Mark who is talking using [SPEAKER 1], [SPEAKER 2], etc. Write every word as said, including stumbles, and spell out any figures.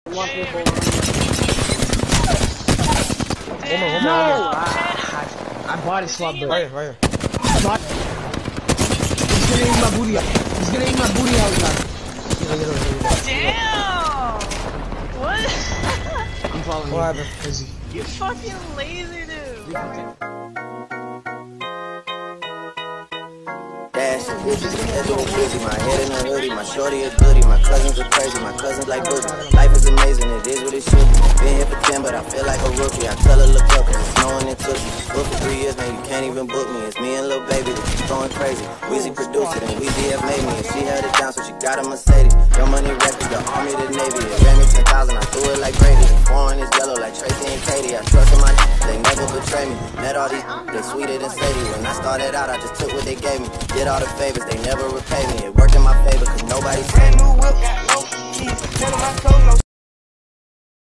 [SPEAKER 1] One people.
[SPEAKER 2] One more, one more.
[SPEAKER 1] No! Ah, I body swapped though.
[SPEAKER 2] Right here, right here.
[SPEAKER 1] But he's gonna eat my booty out. He's gonna eat my booty out now.
[SPEAKER 3] Damn! What?
[SPEAKER 1] I'm following
[SPEAKER 2] What
[SPEAKER 1] you.
[SPEAKER 2] happened?
[SPEAKER 1] Crazy.
[SPEAKER 3] You fucking lazy dude.
[SPEAKER 4] Dashing bitches, head on busy, my head in a hoodie, my shorty a goodie, my cousins are crazy, my cousins like boogie. Life is amazing, it is what it should be. Been here for ten, but I feel like a rookie. I tell her look up, cause it's snowing in Tookie. Booked for three years, man, you can't even book me. It's me and Lil Baby, that keep going crazy. Weezy produced it, and Weezy have made me, and she held it down, so she got a Mercedes. Your money records, the army, the navy. It ran me ten thousand, I threw it like Brady. The foreign is yellow like Tracy and Katie. I trust in my they never betray me. Met all these, they sweeter than Sadie. When I started out, I just took what they gave me. Did all the favors, they never repay me. It worked in my favor, cause nobody saved me.
[SPEAKER 5] Brand new whip, got no keys. Tell them I told no